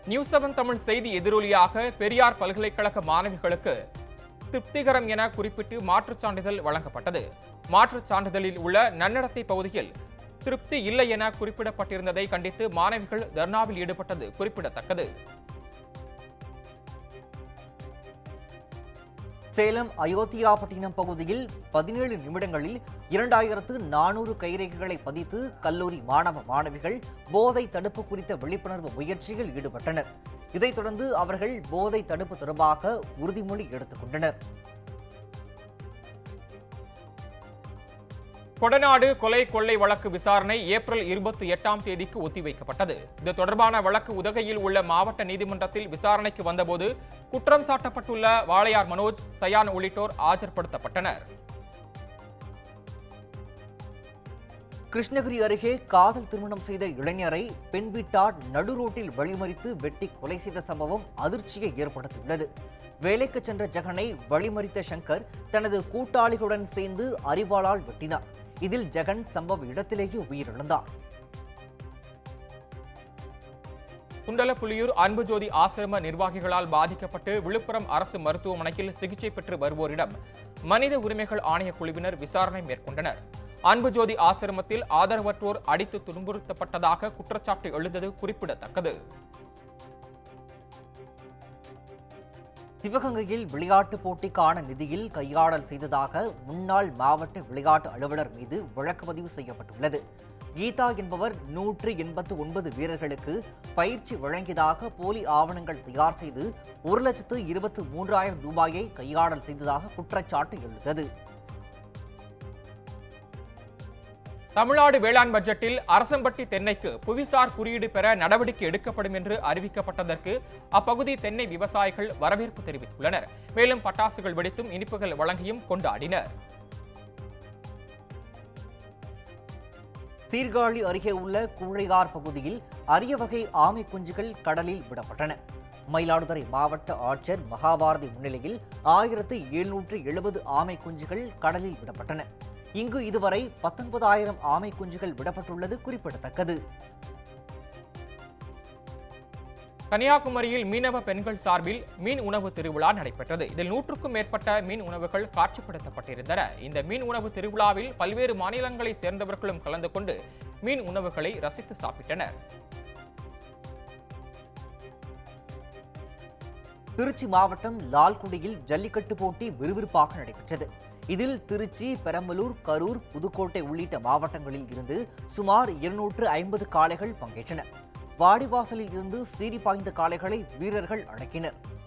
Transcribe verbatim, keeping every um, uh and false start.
News seven Tamil செய்தி எதிரொலியாக பெரியார் பல்கலைக்கழக மாணவிகளுக்கு திருப்திகரம் என குறிப்பிட்டு மாற்றுச் சான்றிதழ் வழங்கப்பட்டது. மாற்றுச் சான்றிதழில் உள்ள நன்னடத்தை பகுதியில் திருப்தி இல்லை என குறிப்பிடப்பட்டிருந்ததை கண்டித்து மாணவிகள் தர்ணாவில் ஈடுபட்டது குறிப்பிடத்தக்கது. சேலம் அயோத்தியாபட்டினம் பகுதியில் பதினேழு நிமிடங்களில் இரண்டாயிரத்து நானூறு கைரேகைகளை பதித்து கல்லூரி மாணவ மாணவிகள் போதை தடுப்பு குறித்த விழிப்புணர்வு முயற்சியில் ஈடுபட்டனர். இதைத் தொடர்ந்து அவர்கள் போதை தடுப்பு தொடர்பாக உறுதிமொழி எடுத்துக் கொண்டனர். கொடநாடு கொலை கொள்ளை வழக்கு விசாரணை ஏப்ரல் இருபத்தி எட்டாம் தேதிக்கு ஒத்திவைக்கப்பட்டது. இது தொடர்பான வழக்கு உதகையில் உள்ள மாவட்ட நீதிமன்றத்தில் விசாரணைக்கு வந்தபோது குற்றம் சாட்டப்பட்டுள்ள வாளையார் மனோஜ், சயான் உள்ளிட்டோர் ஆஜர்படுத்தப்பட்டனர். கிருஷ்ணகிரி அருகே காதல் திருமணம் செய்த இளைஞரை பெண் வீட்டார் நடுரோட்டில் வழிமறித்து வெட்டி கொலை செய்த சம்பவம் அதிர்ச்சியை ஏற்படுத்தியுள்ளது. வேலைக்கு சென்ற ஜெகனை வழிமறித்த சங்கர் தனது கூட்டாளிகளுடன் சேர்ந்து அரிவாளால் வெட்டினார். இதில் ஜெகன் சம்பவ இடத்திலேயே உயிரிழந்தார். குண்டலப்புலியூர் அன்புஜோதி ஆசிரம நிர்வாகிகளால் பாதிக்கப்பட்டு விழுப்புரம் அரசு மருத்துவமனையில் சிகிச்சை பெற்று வருவோரிடம் மனித உரிமைகள் ஆணைய குழுவினர் விசாரணை மேற்கொண்டனர். அன்புஜோதி ஆசிரமத்தில் ஆதரவற்றோர் அடித்து துன்புறுத்தப்பட்டதாக குற்றச்சாட்டு எழுந்தது குறிப்பிடத்தக்கது. சிவகங்கையில் விளையாட்டுப் போட்டிக்கான நிதியில் கையாடல் செய்ததாக முன்னாள் மாவட்ட விளையாட்டு அலுவலர் மீது வழக்கு பதிவு செய்யப்பட்டுள்ளது. கீதா என்பவர் நூற்று எண்பத்து ஒன்பது வீரர்களுக்கு பயிற்சி வழங்கியதாக போலி ஆவணங்கள் தயார் செய்து ஒரு லட்சத்து இருபத்தி மூன்றாயிரம் ரூபாயை கையாடல் செய்ததாக குற்றச்சாட்டு எழுந்தது. தமிழ்நாடு வேளாண் பட்ஜெட்டில் அரசம்பட்டி தென்னைக்கு புவிசார் குறியீடு பெற நடவடிக்கை எடுக்கப்படும் என்று அறிவிக்கப்பட்டதற்கு அப்பகுதி தென்னை விவசாயிகள் வரவேற்பு தெரிவித்துள்ளனர். மேலும் பட்டாசுகள் வெடித்தும் இனிப்புகள் வழங்கியும் கொண்டாடினர். சீர்காழி அருகே உள்ள கூழையார் பகுதியில் அரிய வகை ஆமை குஞ்சுகள் கடலில் விடப்பட்டன. மயிலாடுதுறை மாவட்ட ஆட்சியர் மகாபாரதி முன்னிலையில் ஆயிரத்து எழுநூற்று எழுபது ஆமை குஞ்சுகள் கடலில் விடப்பட்டன. இங்கு இதுவரை பத்தொன்பதாயிரம் ஆமை குஞ்சுகள் விடப்பட்டுள்ளது குறிப்பிடத்தக்கது. கன்னியாகுமரியில் மீனவ பெண்கள் சார்பில் மீன் உணவு திருவிழா நடைபெற்றது. இதில் நூற்றுக்கும் மேற்பட்ட மீன் உணவுகள் காட்சிப்படுத்தப்பட்டிருந்தன. இந்த மீன் உணவு திருவிழாவில் பல்வேறு மாநிலங்களை சேர்ந்தவர்களும் கலந்து கொண்டு மீன் உணவுகளை ரசித்து சாப்பிட்டனர். திருச்சி மாவட்டம் லால்குடியில் ஜல்லிக்கட்டு போட்டி விறுவிறுப்பாக நடைபெற்றது. இதில் திருச்சி, பெரம்பலூர், கரூர், புதுக்கோட்டை உள்ளிட்ட மாவட்டங்களில் இருந்து சுமார் இருநூற்று ஐம்பது காளைகள் பங்கேற்றன. வாடிவாசலில் இருந்து சீறி பாய்ந்த காளைகளை வீரர்கள் அடக்கினர்.